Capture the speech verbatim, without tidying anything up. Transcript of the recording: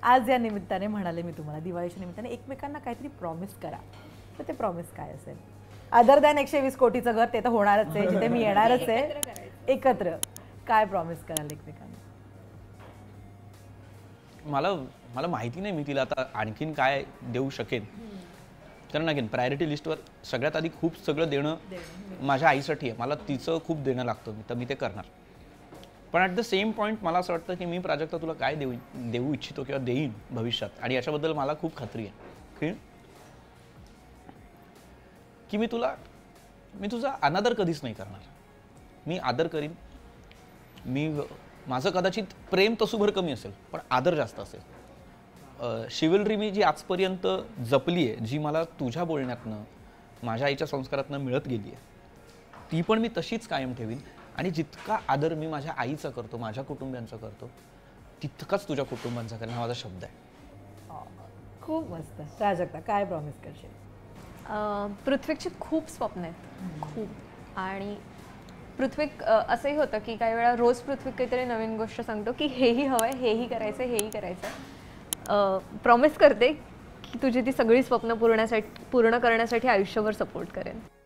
आज या निमित्ताने म्हणाले मी तुम्हाला दिवाळीच्या निमित्ताने एकमेकांना काहीतरी प्रॉमिस करा, तर ते प्रॉमिस काय असेल? अदर दॅन एकशे वीस कोटीचं घर, ते तर होणारच आहे, जिथे मी येणारच आहे. एकत्र काय प्रॉमिस कराल एकमेकांना? मला मला माहिती नाही मी तिला आता आणखीन काय देऊ शकेन, कारण अगेन प्रायोरिटी लिस्टवर सगळ्यात आधी खूप सगळं देणं माझ्या आईसाठी आहे. मला तिचं खूप देणं लागतं, तर मी ते करणार. पण ॲट द सेम पॉईंट मला असं वाटतं की मी प्राजक्ता तुला काय देऊ देऊ इच्छितो किंवा देईन भविष्यात, आणि याच्याबद्दल मला खूप खात्री आहे की की मी तुला मी तुझा अनादर कधीच नाही करणार. मी आदर करीन. मी माझं कदाचित प्रेम तसूभर कमी असेल, पण आदर जास्त असेल. शिवलरी मी जी आजपर्यंत जपली आहे, जी मला तुझ्या बोलण्यातनं माझ्या आईच्या संस्कारातनं मिळत गेली आहे, ती पण मी तशीच कायम ठेवीन. आणि जितका आदर मी माझ्या आईचा करतो, माझ्या कुटुंबियांचा करतो, तितकाच तुझ्या कुटुंबांचा करेन, हा माझा शब्द आहे. खूप मस्त. प्राजक्ता काय प्रॉमिस करशील? पृथ्वीची खूप स्वप्न आहेत, खूप. आणि पृथ्वी असंही होतं की काही वेळा रोज पृथ्वी काहीतरी नवीन गोष्ट सांगतो की हेही हवं आहे, हेही करायचं, हेही करायचं. प्रॉमिस करते की तुझी ती सगळी स्वप्न पूर्णसाठी पूर्ण करण्यासाठी आयुष्यभर सपोर्ट करेन.